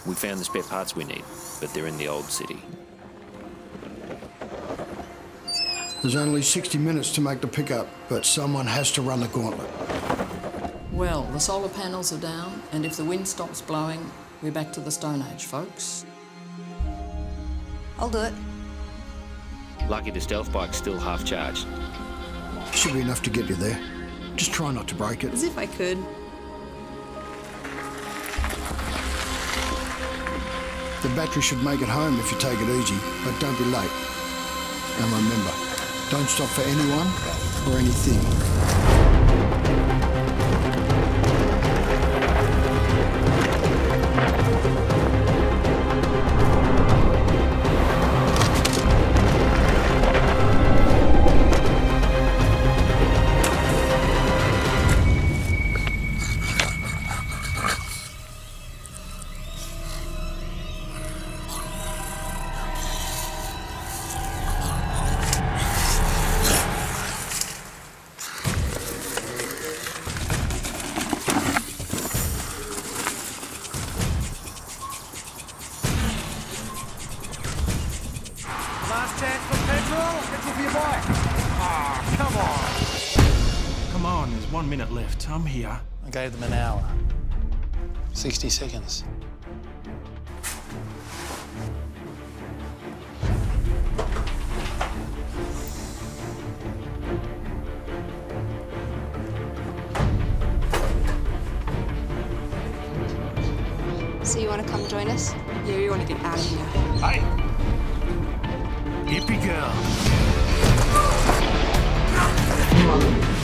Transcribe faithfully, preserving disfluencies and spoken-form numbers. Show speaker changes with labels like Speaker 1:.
Speaker 1: We found the spare parts we need, but they're in the old city.
Speaker 2: There's only sixty minutes to make the pickup, but someone has to run the gauntlet.
Speaker 3: Well, the solar panels are down, and if the wind stops blowing, we're back to the Stone Age, folks.
Speaker 4: I'll do it.
Speaker 1: Lucky the stealth bike's still half charged.
Speaker 2: Should be enough to get you there. Just try not to break it.
Speaker 4: As if I could.
Speaker 2: The battery should make it home if you take it easy, but don't be late. And remember, don't stop for anyone or anything.
Speaker 5: Last chance for petrol? Petrol for your bike. Ah, come on.
Speaker 6: Come on, there's one minute left. I'm here.
Speaker 7: I gave them an hour. sixty seconds.
Speaker 4: So you want to come join us? Yeah, we want to get out of here.
Speaker 6: Hey! Hippie girl.